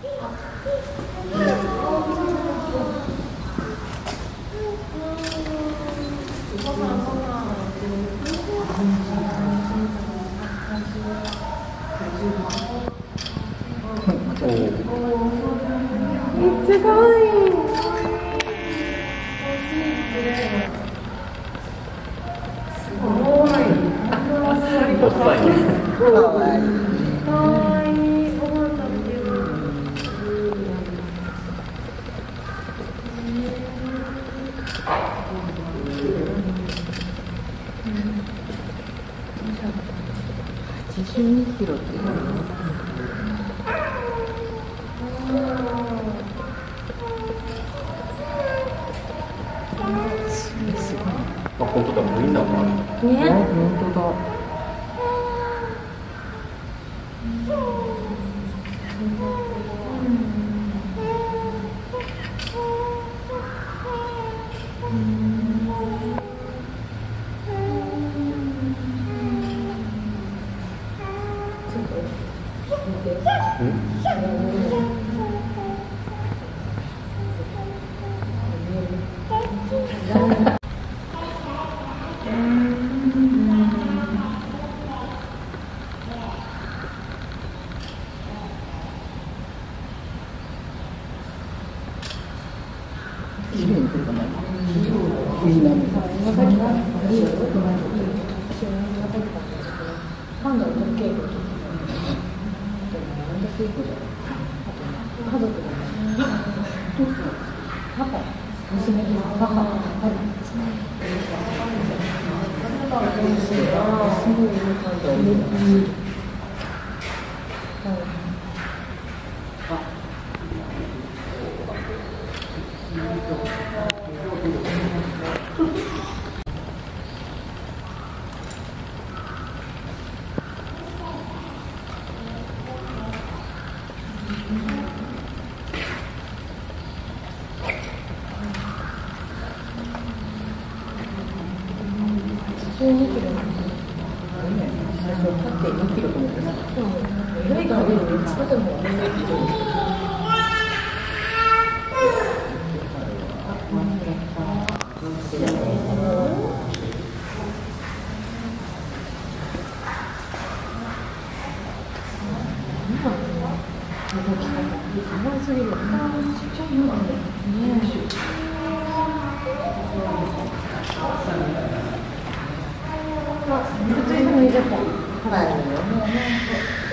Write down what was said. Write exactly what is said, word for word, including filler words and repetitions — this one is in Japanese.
めっちゃ可愛い。すごい。 おっさんや。 可愛い。可愛い。おばあちゃんっていう。はちじゅうにキロっていうの。 あ、本当だ、みんなもある。 ね、本当だ。 綺麗に撮るかな。いいな。パンダの稽古とか。なんだ稽古じゃない。家族だね。パパ、娘と母、パパ。すごいいい感じ。じゅうにキロ。最初立ってにキロと思ってた。意外とあれよりつけても全然いいと思う。すぎる。ちっちゃいよね。普通に脱いじゃった。はい。